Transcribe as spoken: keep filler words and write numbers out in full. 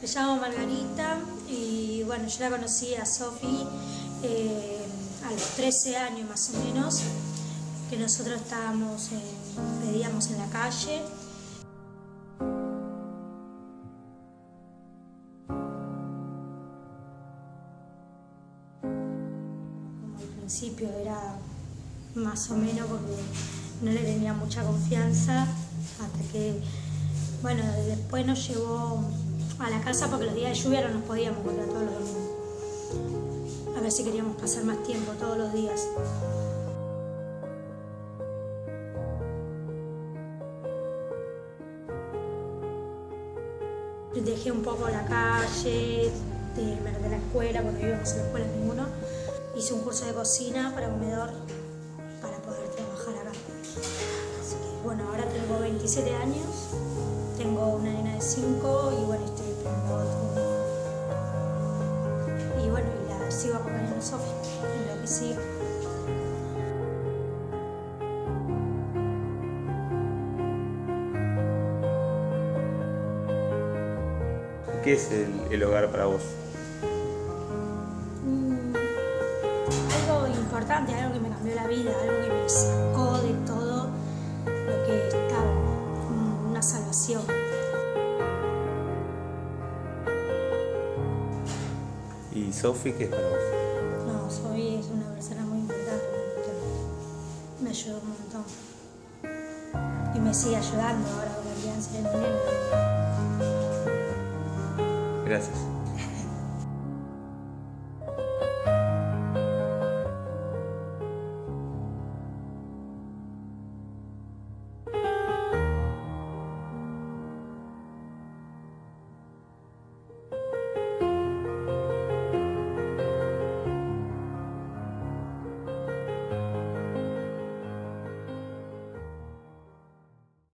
Me llamo Margarita y bueno, yo la conocí a Sofi eh, a los trece años más o menos, que nosotros estábamos, en, pedíamos en la calle. Como al principio era más o menos porque no le tenía mucha confianza, hasta que, bueno, después nos llevó a la casa porque los días de lluvia no nos podíamos volver todos los domingos. A ver si queríamos pasar más tiempo todos los días. Dejé un poco la calle, de, de la escuela, porque no íbamos a la escuela ninguno. Hice un curso de cocina para comedor para poder trabajar acá. Así que bueno, ahora tengo veintisiete años, tengo una nena de cinco y bueno, estoy esperando otro. Y bueno, y la sigo acompañando a Sofi en lo que sigue. ¿Qué es el, el hogar para vos? Mm, algo importante, algo que me cambió la vida, algo que me sacó de todo lo que estaba, mm, una salvación. ¿Y Sofi qué es para vos? No, Sofi es una persona muy importante, me ayudó un montón. Y me sigue ayudando ahora con la crianza de mi nena. Gracias.